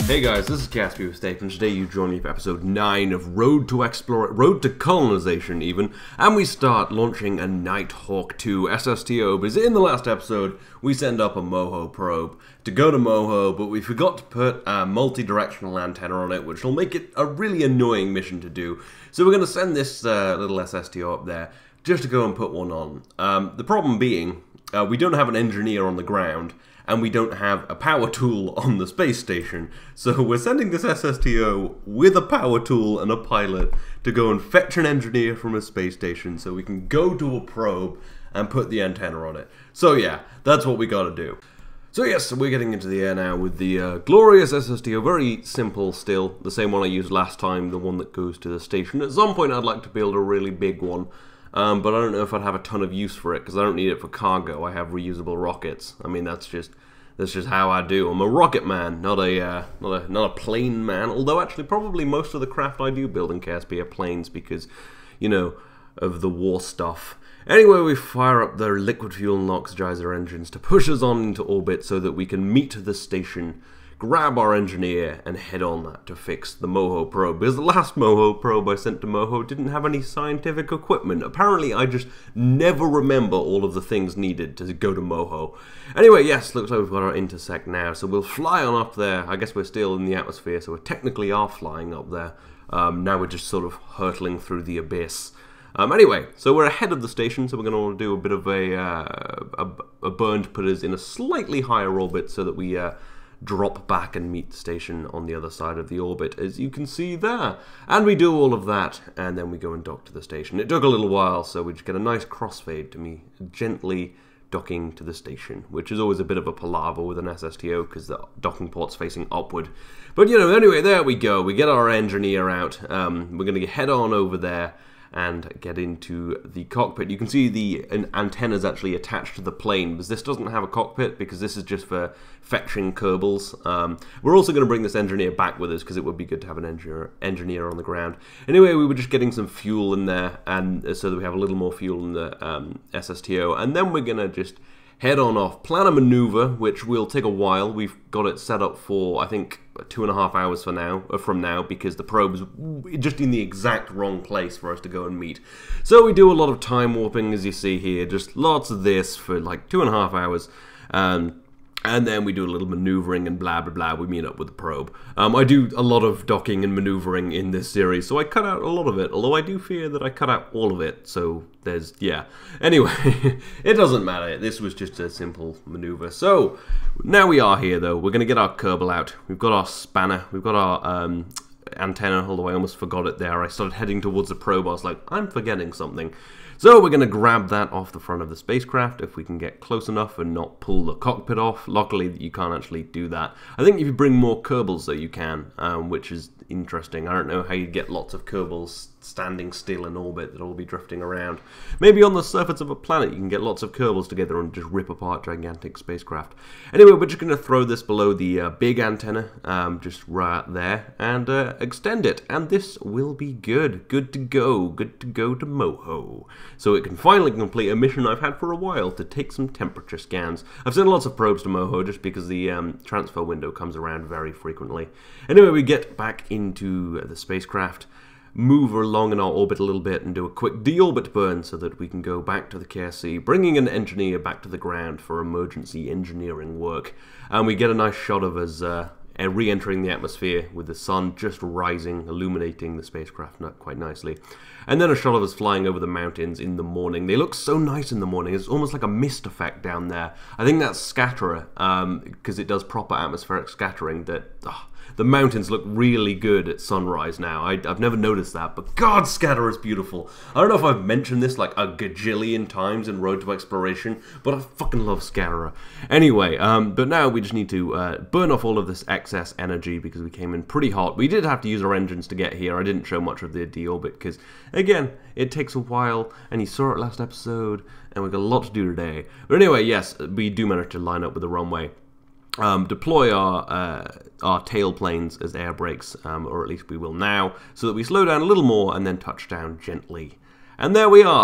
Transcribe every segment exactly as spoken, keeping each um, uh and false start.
Hey guys, this is Gatsby with Staples, and today you join me for episode nine of Road to Explore, Road to Colonization even, and we start launching a Nighthawk two S S T O, because in the last episode we send up a Moho probe to go to Moho, but we forgot to put a multi-directional antenna on it, which will make it a really annoying mission to do. So we're going to send this uh, little S S T O up there just to go and put one on. Um, the problem being, uh, we don't have an engineer on the ground, and we don't have a power tool on the space station. So we're sending this S S T O with a power tool and a pilot to go and fetch an engineer from a space station so we can go to a probe and put the antenna on it. So yeah, that's what we gotta do. So yes, we're getting into the air now with the uh, glorious S S T O, very simple still, the same one I used last time, the one that goes to the station. At some point I'd like to build a really big one. Um, but I don't know if I'd have a ton of use for it, because I don't need it for cargo. I have reusable rockets. I mean, that's just that's just how I do. I'm a rocket man, not a uh, not a not a plane man. Although actually, probably most of the craft I do build in K S B are planes, because you know of the war stuff. Anyway, we fire up the liquid fuel and oxidizer engines to push us on into orbit so that we can meet the station, grab our engineer, and head on to fix the Moho probe. Because the last Moho probe I sent to Moho didn't have any scientific equipment. Apparently, I just never remember all of the things needed to go to Moho. Anyway, yes, looks like we've got our intersect now. So we'll fly on up there. I guess we're still in the atmosphere, so we technically are flying up there. Um, now we're just sort of hurtling through the abyss. Um, anyway, so we're ahead of the station, so we're going to want to do a bit of a, uh, a, a burn to put us in a slightly higher orbit so that we uh, drop back and meet the station on the other side of the orbit, as you can see there. And we do all of that, and then we go and dock to the station. It took a little while, so we just get a nice crossfade to me gently docking to the station, which is always a bit of a palaver with an S S T O, because the docking port's facing upward. But, you know, anyway, there we go. We get our engineer out. Um, we're going to head on over there and get into the cockpit. You can see the an antenna's actually attached to the plane, because this doesn't have a cockpit, because this is just for fetching Kerbals. Um, we're also going to bring this engineer back with us, because it would be good to have an engineer, engineer on the ground. Anyway, we were just getting some fuel in there, and uh, so that we have a little more fuel in the um, S S T O, and then we're going to just head on off, plan a maneuver, which will take a while. We've got it set up for, I think, two and a half hours for now, uh, from now, because the probe's just in the exact wrong place for us to go and meet. So we do a lot of time warping, as you see here, just lots of this for like two and a half hours. Um, And then we do a little maneuvering and blah blah blah, we meet up with the probe. Um, I do a lot of docking and maneuvering in this series, so I cut out a lot of it, although I do fear that I cut out all of it, so there's, yeah. Anyway, it doesn't matter, this was just a simple maneuver. So, now we are here though, we're going to get our Kerbal out, we've got our spanner, we've got our um, antenna, although I almost forgot it there. I started heading towards the probe, I was like, I'm forgetting something. So we're going to grab that off the front of the spacecraft if we can get close enough and not pull the cockpit off. Luckily, you can't actually do that. I think if you bring more Kerbals, though, you can, um, which is interesting. I don't know how you get lots of Kerbals standing still in orbit that'll all be drifting around. Maybe on the surface of a planet you can get lots of Kerbals together and just rip apart gigantic spacecraft. Anyway, we're just going to throw this below the uh, big antenna, um, just right there, and uh, extend it. And this will be good. Good to go. Good to go to Moho. So it can finally complete a mission I've had for a while, to take some temperature scans. I've sent lots of probes to Moho just because the um, transfer window comes around very frequently. Anyway, we get back into the spacecraft, move along in our orbit a little bit, and do a quick deorbit burn so that we can go back to the K S C, bringing an engineer back to the ground for emergency engineering work. And we get a nice shot of us uh, re-entering the atmosphere with the sun just rising, illuminating the spacecraft quite nicely. And then a shot of us flying over the mountains in the morning. They look so nice in the morning. It's almost like a mist effect down there. I think that's scatterer, um, because it does proper atmospheric scattering. That oh, the mountains look really good at sunrise now. I, I've never noticed that, but God, scatter is beautiful. I don't know if I've mentioned this like a gajillion times in Road to Exploration, but I fucking love scatterer. Anyway, um, but now we just need to uh, burn off all of this excess energy, because we came in pretty hot. We did have to use our engines to get here. I didn't show much of the deorbit, because, again, it takes a while, and you saw it last episode, and we've got a lot to do today. But anyway, yes, we do manage to line up with the runway. Um, deploy our uh, our tail planes as air brakes, um, or at least we will now, so that we slow down a little more and then touch down gently. And there we are!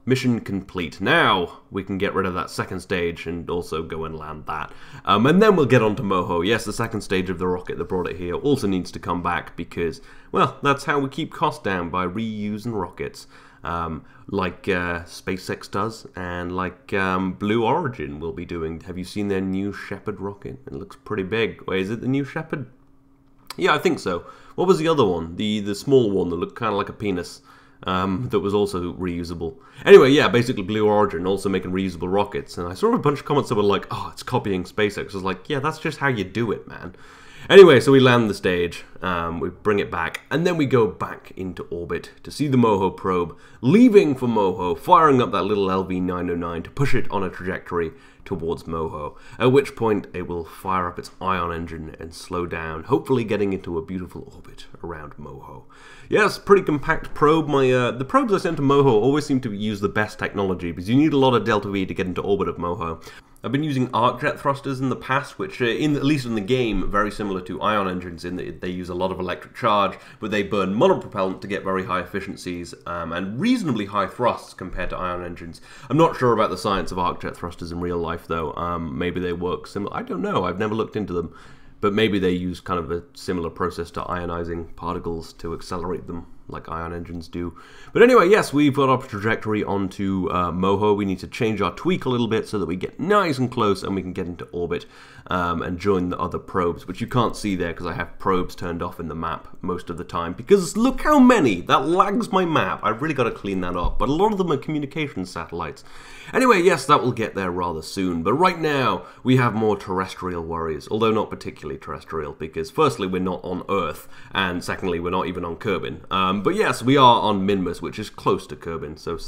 mission complete. Now we can get rid of that second stage and also go and land that. Um, and then we'll get on to Moho. Yes, the second stage of the rocket that brought it here also needs to come back because, well, that's how we keep costs down, by reusing rockets. Um, like uh, SpaceX does, and like um, Blue Origin will be doing. Have you seen their New Shepard rocket? It looks pretty big. Wait, is it the New Shepard? Yeah, I think so. What was the other one? The the small one that looked kind of like a penis, um, that was also reusable. Anyway, yeah, basically Blue Origin also making reusable rockets. And I saw a bunch of comments that were like, oh, it's copying SpaceX. I was like, yeah, that's just how you do it, man. Anyway, so we land the stage, um, we bring it back, and then we go back into orbit to see the Moho probe, leaving for Moho, firing up that little L V nine oh nine to push it on a trajectory towards Moho, at which point it will fire up its ion engine and slow down, hopefully getting into a beautiful orbit around Moho. Yes, pretty compact probe. My uh, the probes I sent to Moho always seem to use the best technology, because you need a lot of delta V to get into orbit of Moho. I've been using arc jet thrusters in the past, which, uh, in at least in the game, very similar to ion engines in that they use a lot of electric charge, but they burn monopropellant to get very high efficiencies um, and reasonably high thrusts compared to ion engines. I'm not sure about the science of arc jet thrusters in real life, though. Um, maybe they work similar. I don't know. I've never looked into them. But maybe they use kind of a similar process to ionizing particles to accelerate them, like ion engines do. But anyway, yes, we've got our trajectory onto uh, Moho. We need to change our tweak a little bit so that we get nice and close and we can get into orbit um, and join the other probes, which you can't see there because I have probes turned off in the map most of the time. Because look how many! That lags my map. I've really got to clean that up. But a lot of them are communication satellites. Anyway, yes, that will get there rather soon. But right now, we have more terrestrial worries, although not particularly terrestrial, because firstly, we're not on Earth, and secondly, we're not even on Kerbin. Um, but yes, we are on Minmus, which is close to Kerbin, so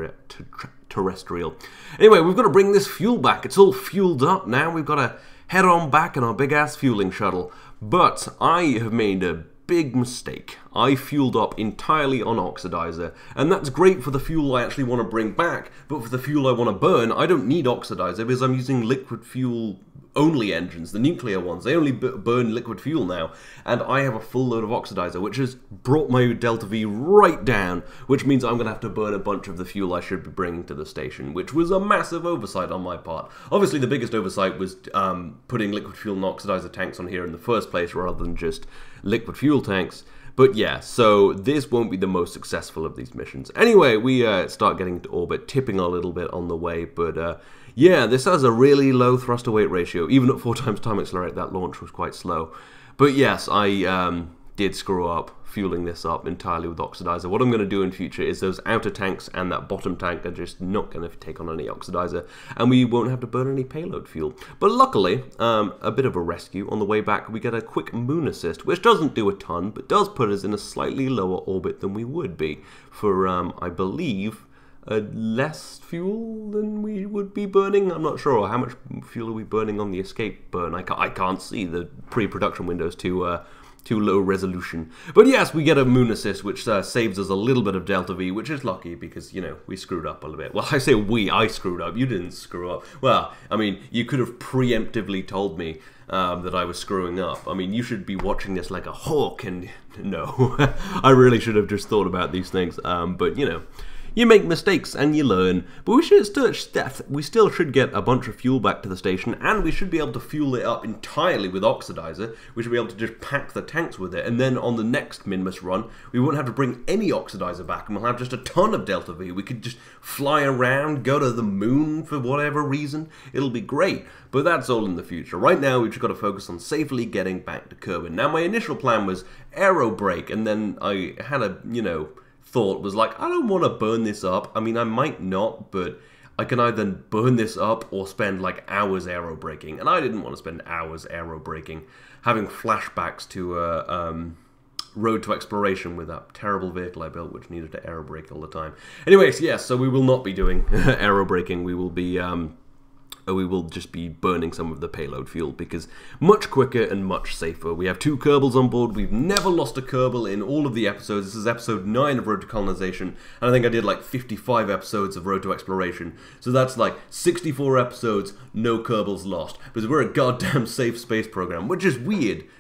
semi-terrestrial. Anyway, we've got to bring this fuel back. It's all fueled up now. We've got to head on back in our big-ass fueling shuttle. But I have made a big mistake. I fueled up entirely on oxidizer, and that's great for the fuel I actually want to bring back, but for the fuel I want to burn, I don't need oxidizer because I'm using liquid fuel only engines, the nuclear ones. They only b burn liquid fuel now, and I have a full load of oxidizer, which has brought my delta V right down, which means I'm going to have to burn a bunch of the fuel I should be bringing to the station, which was a massive oversight on my part. Obviously, the biggest oversight was um, putting liquid fuel and oxidizer tanks on here in the first place, rather than just liquid fuel tanks. But yeah, so this won't be the most successful of these missions. Anyway, we uh, start getting to orbit, tipping a little bit on the way, but uh, yeah, this has a really low thrust-to-weight ratio. Even at four times time accelerate, that launch was quite slow. But yes, I um, did screw up fueling this up entirely with oxidizer. What I'm going to do in future is those outer tanks and that bottom tank are just not going to take on any oxidizer, and we won't have to burn any payload fuel. But luckily, um, a bit of a rescue. On the way back, we get a quick moon assist, which doesn't do a ton, but does put us in a slightly lower orbit than we would be for, um, I believe, Uh, less fuel than we would be burning. I'm not sure. How much fuel are we burning on the escape burn? I can't, I can't see. The pre-production window's too, uh, too low resolution. But yes, we get a moon assist, which uh, saves us a little bit of delta V, which is lucky because, you know, we screwed up a little bit. Well, I say we, I screwed up. You didn't screw up. Well, I mean, you could have preemptively told me Um, that I was screwing up. I mean, you should be watching this like a hawk, and no, I really should have just thought about these things. Um, but, you know, you make mistakes and you learn. But we should still, we still should get a bunch of fuel back to the station, and we should be able to fuel it up entirely with oxidizer. We should be able to just pack the tanks with it, and then on the next Minmus run, we won't have to bring any oxidizer back, and we'll have just a ton of delta V. We could just fly around, go to the moon for whatever reason. It'll be great. But that's all in the future. Right now, we've just got to focus on safely getting back to Kerbin. Now, my initial plan was aero brake, and then I had a, you know, thought was like, I don't want to burn this up. I mean, I might not, but I can either burn this up or spend like hours aero braking. And I didn't want to spend hours aero braking, having flashbacks to uh, um, Road to Exploration with that terrible vehicle I built, which needed to aero brake all the time. Anyways, yes, so we will not be doing aero braking. We will be... Um, we will just be burning some of the payload fuel, because much quicker and much safer. We have two Kerbals on board. We've never lost a Kerbal in all of the episodes. This is episode nine of Road to Colonization, and I think I did like fifty-five episodes of Road to Exploration. So that's like sixty-four episodes, no Kerbals lost, because we're a goddamn safe space program, which is weird,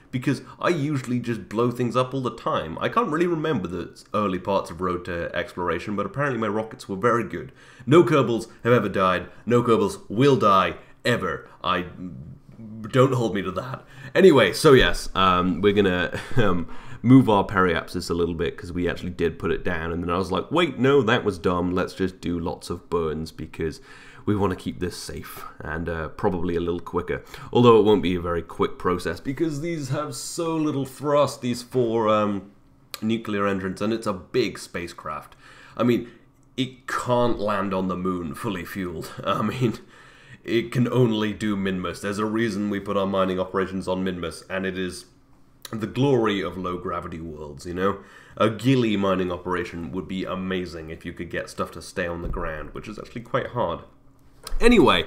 because I usually just blow things up all the time. I can't really remember the early parts of Road to Exploration, but apparently my rockets were very good. No Kerbals have ever died. No Kerbals will die ever. I don't hold me to that. Anyway, so yes, um, we're gonna um, move our periapsis a little bit because we actually did put it down, and then I was like, wait, no, that was dumb. Let's just do lots of burns because we want to keep this safe and uh, probably a little quicker. Although it won't be a very quick process because these have so little thrust, these four um, nuclear engines, and it's a big spacecraft. I mean, it can't land on the moon fully fueled. I mean, it can only do Minmus. There's a reason we put our mining operations on Minmus, and it is the glory of low-gravity worlds, you know? A ghillie mining operation would be amazing if you could get stuff to stay on the ground, which is actually quite hard. Anyway,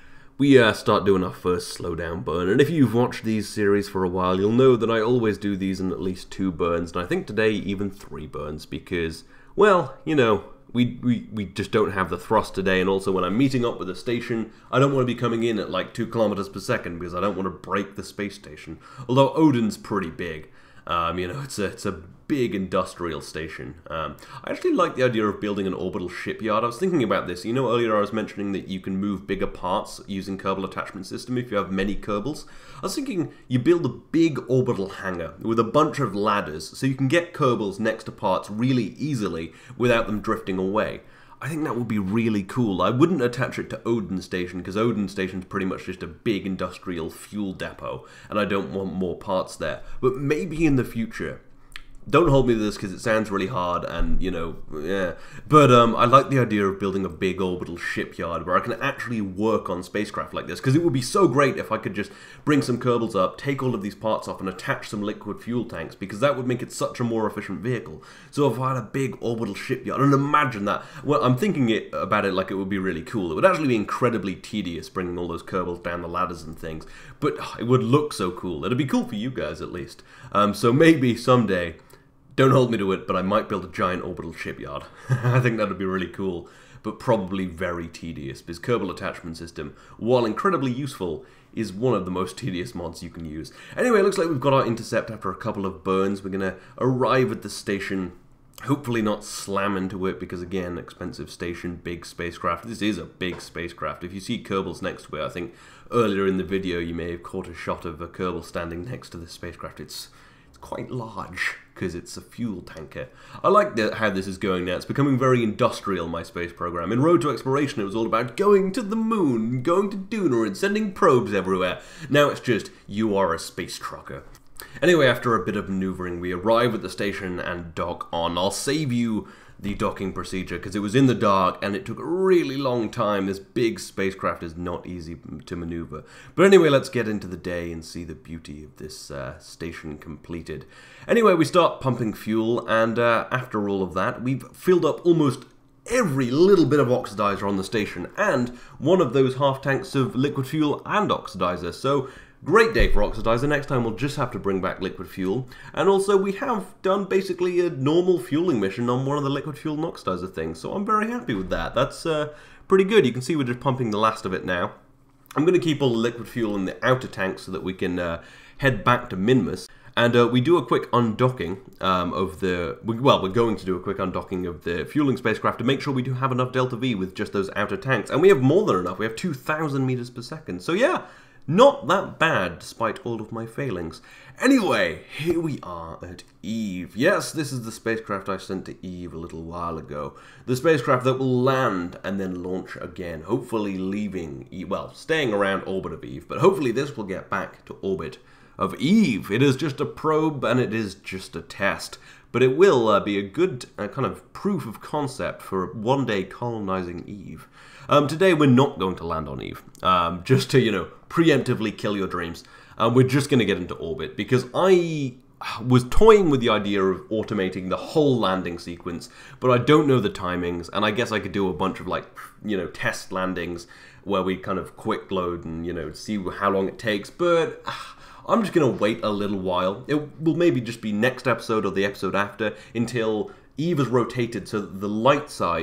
we uh, start doing our first slowdown burn, and if you've watched these series for a while, you'll know that I always do these in at least two burns, and I think today even three burns, because, well, you know, we, we, we just don't have the thrust today, and also when I'm meeting up with a station, I don't want to be coming in at like two kilometers per second, because I don't want to break the space station. Although Odin's pretty big. Um, you know, it's a, it's a big industrial station. Um, I actually like the idea of building an orbital shipyard. I was thinking about this. You know, earlier I was mentioning that you can move bigger parts using Kerbal attachment system if you have many Kerbals. I was thinking you build a big orbital hangar with a bunch of ladders so you can get Kerbals next to parts really easily without them drifting away. I think that would be really cool. I wouldn't attach it to Odin Station, because Odin Station's pretty much just a big industrial fuel depot, and I don't want more parts there. But maybe in the future. Don't hold me to this because it sounds really hard and, you know, yeah. But um, I like the idea of building a big orbital shipyard where I can actually work on spacecraft like this, because it would be so great if I could just bring some Kerbals up, take all of these parts off and attach some liquid fuel tanks, because that would make it such a more efficient vehicle. So if I had a big orbital shipyard, and imagine that, well, I'm thinking it about it like it would be really cool. It would actually be incredibly tedious bringing all those Kerbals down the ladders and things, but it would look so cool. It'd be cool for you guys at least. Um, so maybe someday, don't hold me to it, but I might build a giant orbital shipyard. I think that would be really cool, but probably very tedious, because Kerbal attachment system, while incredibly useful, is one of the most tedious mods you can use. Anyway, it looks like we've got our intercept after a couple of burns. We're going to arrive at the station, hopefully not slam into it, because again, expensive station, big spacecraft. This is a big spacecraft. If you see Kerbals next to it, I think earlier in the video you may have caught a shot of a Kerbal standing next to the spacecraft. It's quite large because it's a fuel tanker. I like the, how this is going now. It's becoming very industrial, my space program. In Road to Exploration, it was all about going to the moon, going to Duna, and sending probes everywhere. Now it's just, you are a space trucker. Anyway, after a bit of maneuvering, we arrive at the station and dock on. I'll save you the docking procedure because it was in the dark and it took a really long time. This big spacecraft is not easy to maneuver. But anyway, let's get into the day and see the beauty of this uh, station completed. Anyway, we start pumping fuel, and uh, after all of that, we've filled up almost every little bit of oxidizer on the station, and one of those half tanks of liquid fuel and oxidizer. So great day for oxidizer. Next time we'll just have to bring back liquid fuel. And also we have done basically a normal fueling mission on one of the liquid fuel and oxidizer things, so I'm very happy with that. That's uh, pretty good. You can see we're just pumping the last of it now. I'm going to keep all the liquid fuel in the outer tank so that we can uh, head back to Minmus. And uh, we do a quick undocking um, of the, well, we're going to do a quick undocking of the fueling spacecraft to make sure we do have enough delta V with just those outer tanks. And we have more than enough. We have two thousand meters per second. So yeah, not that bad, despite all of my failings. Anyway, here we are at Eve. Yes, this is the spacecraft I sent to Eve a little while ago. The spacecraft that will land and then launch again, hopefully leaving, Eve, well, staying around orbit of Eve, but hopefully this will get back to orbit of Eve. It is just a probe and it is just a test, but it will uh, be a good uh, kind of proof of concept for one day colonizing Eve. Um, today we're not going to land on Eve, um, just to, you know, preemptively kill your dreams. Um, we're just going to get into orbit, because I was toying with the idea of automating the whole landing sequence, but I don't know the timings, and I guess I could do a bunch of, like, you know, test landings where we kind of quick load and, you know, see how long it takes, but uh, I'm just going to wait a little while. It will maybe just be next episode or the episode after until Eve is rotated so that the light side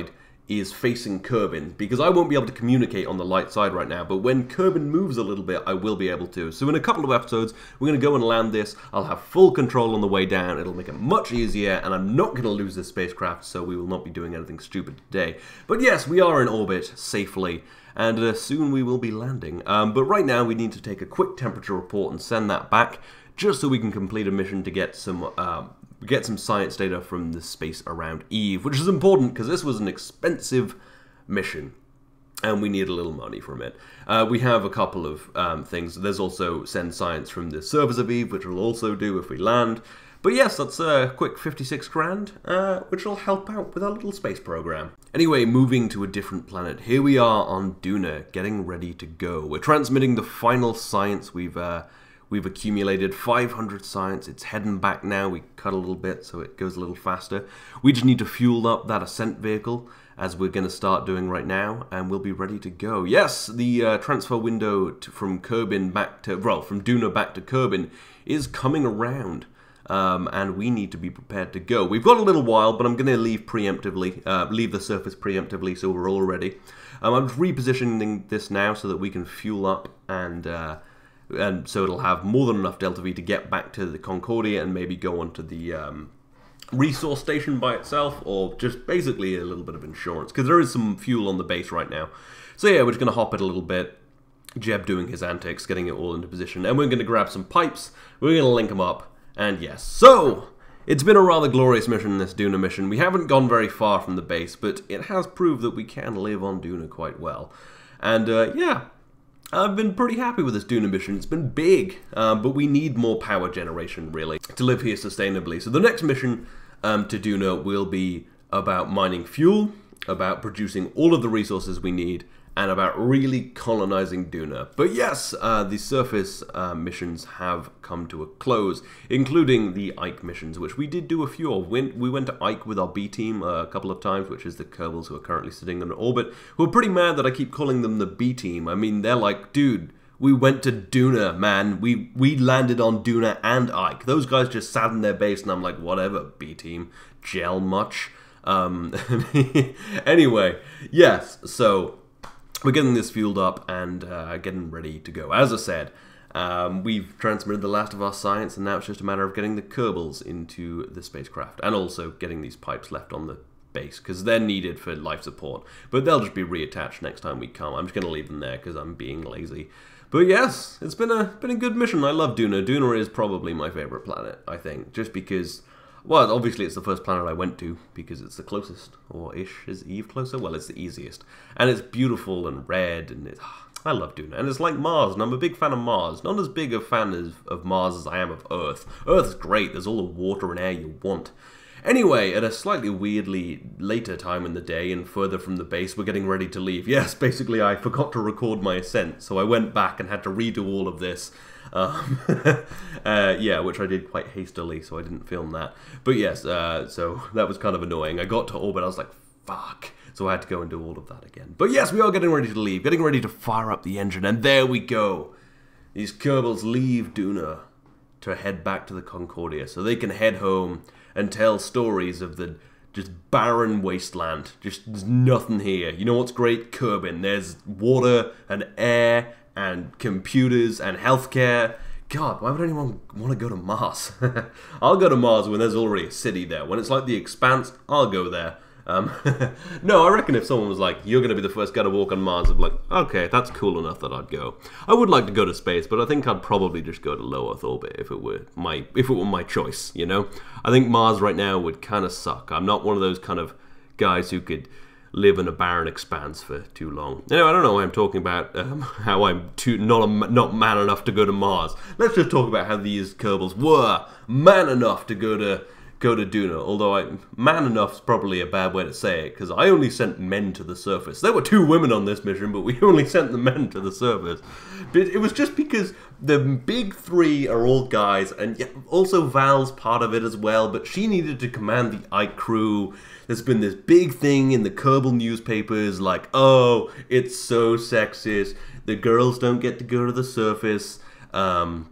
is facing Kerbin, because I won't be able to communicate on the light side right now, but when Kerbin moves a little bit, I will be able to. So in a couple of episodes, we're going to go and land this. I'll have full control on the way down. It'll make it much easier, and I'm not going to lose this spacecraft, so we will not be doing anything stupid today. But yes, we are in orbit safely, and uh, soon we will be landing. Um, but right now, we need to take a quick temperature report and send that back, just so we can complete a mission to get some... Um, get some science data from the space around Eve, which is important because this was an expensive mission and we need a little money from it. Uh, we have a couple of um, things. There's also send science from the surface of Eve, which we'll also do if we land. But yes, that's a quick fifty-six grand, uh, which will help out with our little space program. Anyway, moving to a different planet. Here we are on Duna, getting ready to go. We're transmitting the final science. We've... Uh, We've accumulated five hundred science. It's heading back now. We cut a little bit so it goes a little faster. We just need to fuel up that ascent vehicle, as we're going to start doing right now, and we'll be ready to go. Yes, the uh, transfer window to, from Kerbin back to, well, from Duna back to Kerbin is coming around, um, and we need to be prepared to go. We've got a little while, but I'm going to leave preemptively, uh, leave the surface preemptively, so we're all ready. Um, I'm just repositioning this now so that we can fuel up and... Uh, And so it'll have more than enough Delta V to get back to the Concordia and maybe go onto the um, resource station by itself, or just basically a little bit of insurance, because there is some fuel on the base right now. So yeah, we're just going to hop it a little bit. Jeb doing his antics, getting it all into position, and we're going to grab some pipes, we're going to link them up, and yes. So, it's been a rather glorious mission, this Duna mission. We haven't gone very far from the base, but it has proved that we can live on Duna quite well. And uh, yeah. I've been pretty happy with this Duna mission. It's been big, um, but we need more power generation, really, to live here sustainably. So the next mission um, to Duna will be about mining fuel, about producing all of the resources we need, and about really colonizing Duna. But yes, uh, the surface uh, missions have come to a close, including the Ike missions, which we did do a few of. We, we went to Ike with our B team uh, a couple of times, which is the Kerbals who are currently sitting in orbit, who are pretty mad that I keep calling them the B team. I mean, they're like, dude, we went to Duna, man. We, we landed on Duna and Ike. Those guys just sat in their base, and I'm like, whatever, B team. Gel much? Um, anyway, yes, so... we're getting this fueled up and uh, getting ready to go. As I said, um, we've transmitted the last of our science, and now it's just a matter of getting the Kerbals into the spacecraft, and also getting these pipes left on the base, because they're needed for life support. But they'll just be reattached next time we come. I'm just going to leave them there because I'm being lazy. But yes, it's been a, been a good mission. I love Duna. Duna is probably my favorite planet, I think, just because... well, obviously it's the first planet I went to, because it's the closest, or ish. Is Eve closer? Well, it's the easiest. And it's beautiful and red, and it's, I love Duna. And it's like Mars, and I'm a big fan of Mars. Not as big a fan of, of Mars as I am of Earth. Earth's great, there's all the water and air you want. Anyway, at a slightly weirdly later time in the day, and further from the base, we're getting ready to leave. Yes, basically I forgot to record my ascent, so I went back and had to redo all of this. Um, uh, yeah, which I did quite hastily, so I didn't film that. But yes, uh, so that was kind of annoying. I got to orbit, I was like, fuck. So I had to go and do all of that again. But yes, we are getting ready to leave, getting ready to fire up the engine, and there we go. These Kerbals leave Duna to head back to the Concordia, so they can head home and tell stories of the just barren wasteland. Just, there's nothing here. You know what's great? Kerbin. There's water and air and computers and healthcare. God, why would anyone want to go to Mars? I'll go to Mars when there's already a city there. When it's like the Expanse, I'll go there. Um, no, I reckon if someone was like, you're going to be the first guy to walk on Mars, I'd be like, okay, that's cool enough that I'd go. I would like to go to space, but I think I'd probably just go to low Earth orbit if it were my if it were my choice, you know? I think Mars right now would kind of suck. I'm not one of those kind of guys who could live in a barren expanse for too long. Anyway, I don't know why I'm talking about um, how I'm too not a, not man enough to go to Mars. Let's just talk about how these Kerbals were man enough to go to go to Duna. Although I, man enough is probably a bad way to say it, because I only sent men to the surface. There were two women on this mission, but we only sent the men to the surface. But it was just because the big three are all guys, and yeah, also Val's part of it as well, but she needed to command the Ike crew. There's been this big thing in the Kerbal newspapers, like, oh, it's so sexist, the girls don't get to go to the surface, um...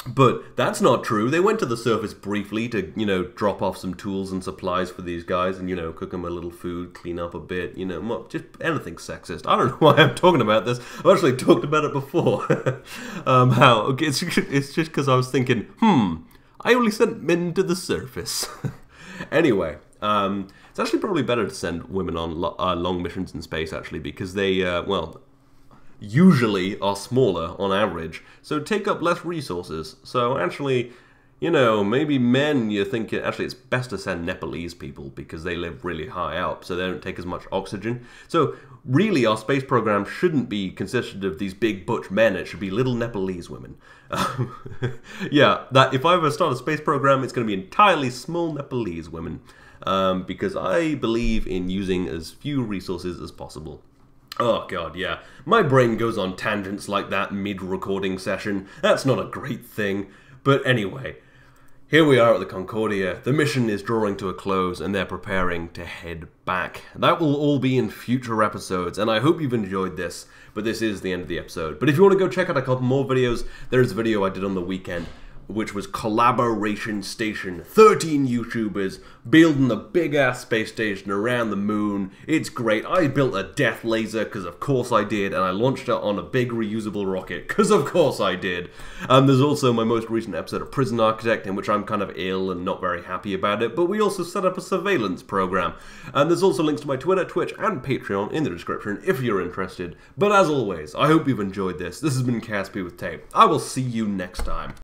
But that's not true. They went to the surface briefly to, you know, drop off some tools and supplies for these guys and, you know, cook them a little food, clean up a bit, you know, just anything sexist. I don't know why I'm talking about this. I've actually talked about it before. um, how, okay, it's, it's just because I was thinking, hmm, I only sent men to the surface. Anyway, um, it's actually probably better to send women on lo uh, long missions in space, actually, because they, uh, well... usually are smaller on average, so take up less resources. So actually, you know, maybe men, you're thinking, actually it's best to send Nepalese people because they live really high up, so they don't take as much oxygen. So really, our space program shouldn't be consisted of these big butch men, it should be little Nepalese women. Um, yeah, that if I ever start a space program, it's going to be entirely small Nepalese women, um, because I believe in using as few resources as possible. Oh god, yeah. My brain goes on tangents like that mid-recording session. That's not a great thing. But anyway, here we are at the Concordia. The mission is drawing to a close and they're preparing to head back. That will all be in future episodes, and I hope you've enjoyed this, but this is the end of the episode. But if you want to go check out a couple more videos, there's a video I did on the weekend, which was Collaboration Station. thirteen YouTubers building a big-ass space station around the moon. It's great. I built a death laser, because of course I did, and I launched it on a big reusable rocket, because of course I did. And there's also my most recent episode of Prison Architect, in which I'm kind of ill and not very happy about it, but we also set up a surveillance program. And there's also links to my Twitter, Twitch, and Patreon in the description, if you're interested. But as always, I hope you've enjoyed this. This has been Caspi with Tape. I will see you next time.